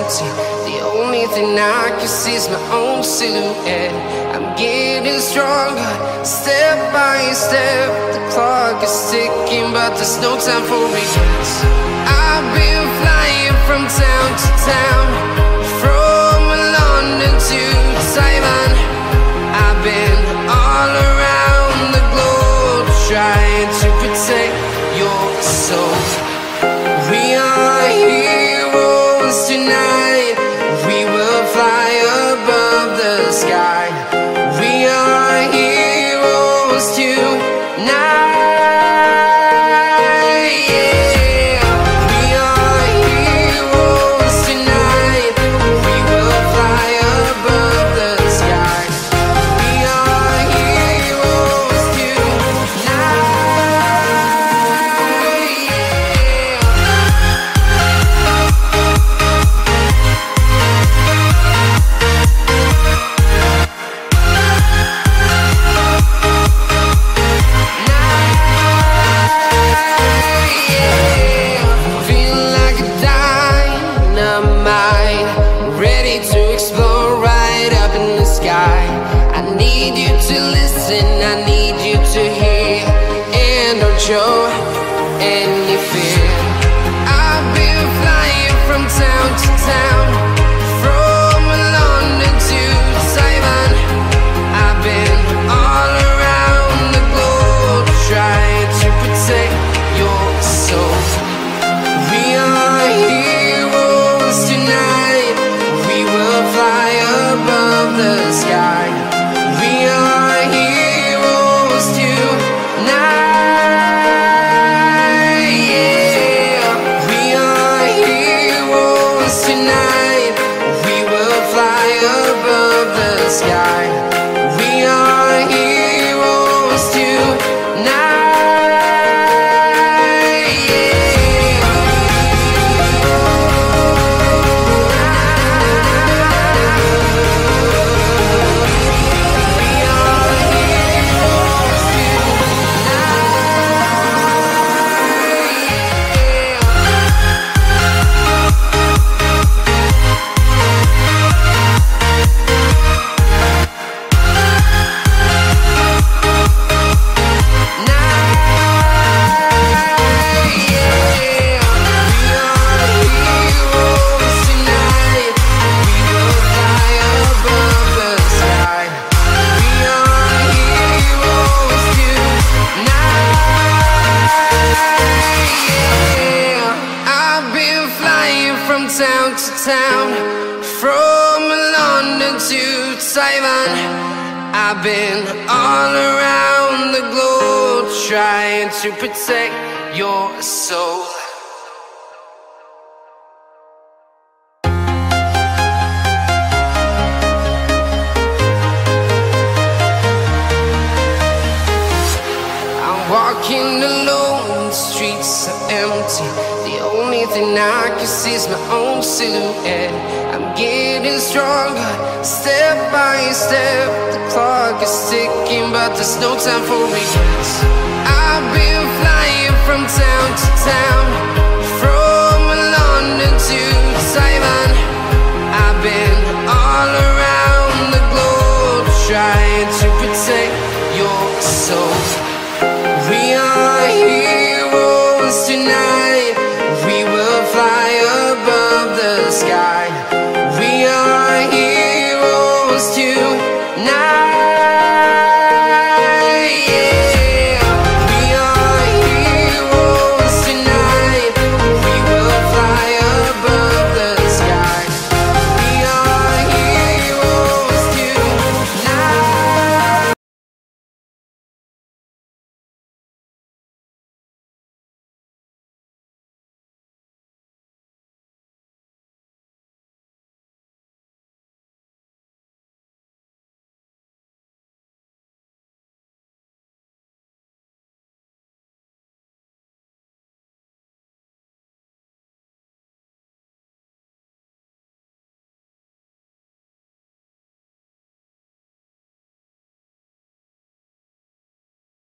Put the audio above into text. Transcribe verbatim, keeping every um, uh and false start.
empty. The only thing I can see is my own silhouette. I'm getting stronger, step by step. The clock is ticking, but there's no time for regrets. I've been flying from town to town, from London to Taiwan. I've been all around the globe, trying to protect your soul. We are heroes tonight. We will fly above the sky. We are heroes tonight. Show any fear. I've been flying from town to town, from London to Taiwan. I've been all around the globe, trying to protect your soul. We are heroes tonight. We will fly above the sky. We are heroes tonight. Sky. We are heroes tonight. Yeah. We are heroes town to town, from London to Taiwan. I've been all around the globe, trying to protect your soul. I'm walking alone, the streets are empty. The only thing I can see is my own silhouette. I'm getting stronger, step by step. The clock is ticking, but there's no time for regrets. I've been flying from town to town, from London to Taiwan. I've been all around the globe, trying to protect your soul. We are heroes tonight. We will fly above the sky. We are heroes tonight.